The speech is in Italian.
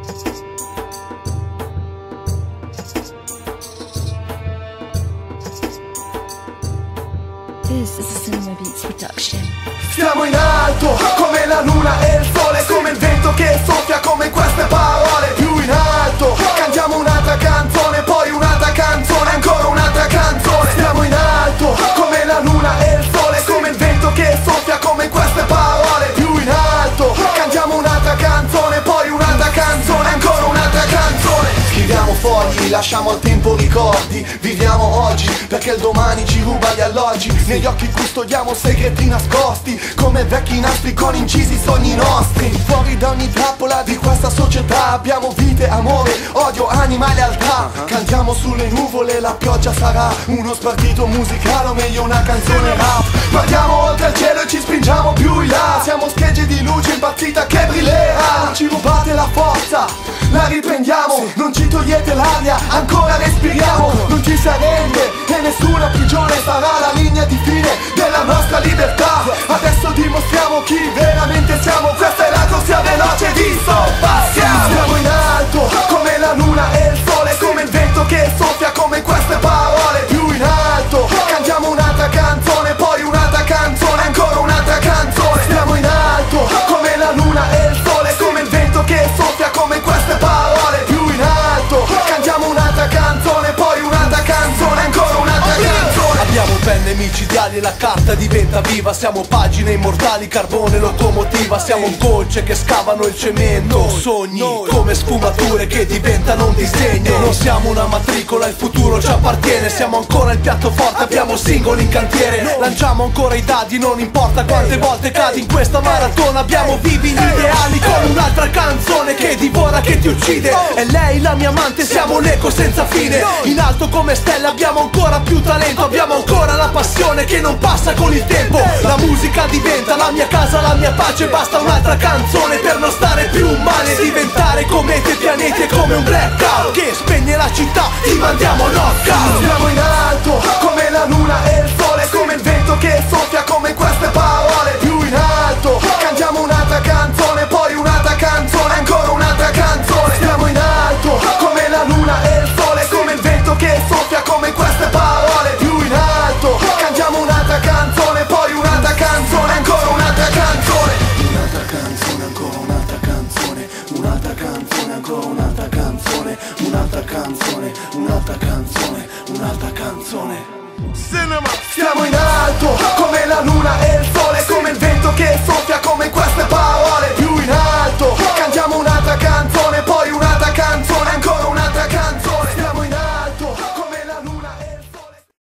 This is a Cinema Beats production. Stiamo in alto, come la luna e il sole, come il vento che soffia, come queste parole. Più in alto, cantiamo un'altra canzone, poi un'altra canzone, ancora un'altra canzone. Stiamo in alto, come la luna e il sole, come il vento che soffia, come queste parole. Più in alto, cantiamo un'altra canzone, poi un'altra canzone, ancora un'altra canzone. Scriviamo fogli, lasciamo al tempo ricordi, viviamo oggi perché il domani ci ruba gli alloggi. Negli occhi custodiamo segreti nascosti, come vecchi nastri con incisi sogni nostri. Fuori da ogni trappola di questa società abbiamo vite, amore, odio, anima e lealtà. Cantiamo sulle nuvole, la pioggia sarà uno spartito musicale o meglio una canzone rap. Guardiamo oltre il cielo e ci spingiamo più in là. Siamo schegge di luce impazzita che brillerà. Non ci rubate la forza, la riprendiamo. Non ci togliete l'aria, ancora respiriamo. Non ci si arrende e nessuna prigione sarà la linea di fine della nostra libertà. Adesso dimostriamo chi veramente siamo. Questa è la corsia veloce di Sopassiamo. Siamo in alto, come la luna e il sole, come il vento che soffia, come queste parole. Più in alto, cantiamo un'altra canzone, poi un'altra canzone, ancora un'altra canzone. Stiamo in alto, come la luna e il sole, come il vento che soffia, come queste parole. Più in alto, cantiamo un'altra canzone, poi un'altra canzone, ancora un'altra canzone. Abbiamo penne micidiali e la carta diventa viva. Siamo pagine immortali, carbone, locomotiva. Siamo gocce che scavano il cemento. Sogni come sfumature che diventano un disegno. Non siamo una matricola, il futuro ci appartiene. Siamo ancora il piatto forte, abbiamo singoli in cantiere. Lanciamo ancora i dadi, non importa quante volte cadi in questa maratona. Abbiamo vivi gli ideali con un'altra canzone che divora, che ti uccide. E lei la mia amante, siamo l'eco senza fine. In alto come stelle abbiamo ancora più talento. Abbiamo ancora la passione che non passa con il tempo. La musica diventa la mia casa, la mia pace. Basta un'altra canzone per non stare più male. Diventare comete pianeti è come un blackout che spegne la città, ti mandiamo knockout. Siamo in alto, come la luna e il sole, come il vento che soffia, come queste parole. Più in alto, cantiamo un'altra canzone, poi un'altra canzone, ancora un'altra canzone. Stiamo in alto, come la luna e il sole, come il vento che soffia, come queste parole. Più in alto, cantiamo un'altra canzone, poi un'altra canzone, ancora un'altra canzone. Un'altra canzone, ancora un'altra canzone, un'altra canzone, ancora un'altra canzone, un'altra canzone, un'altra canzone, un'altra canzone. Cinema. Siamo in alto, come la luna e il sole.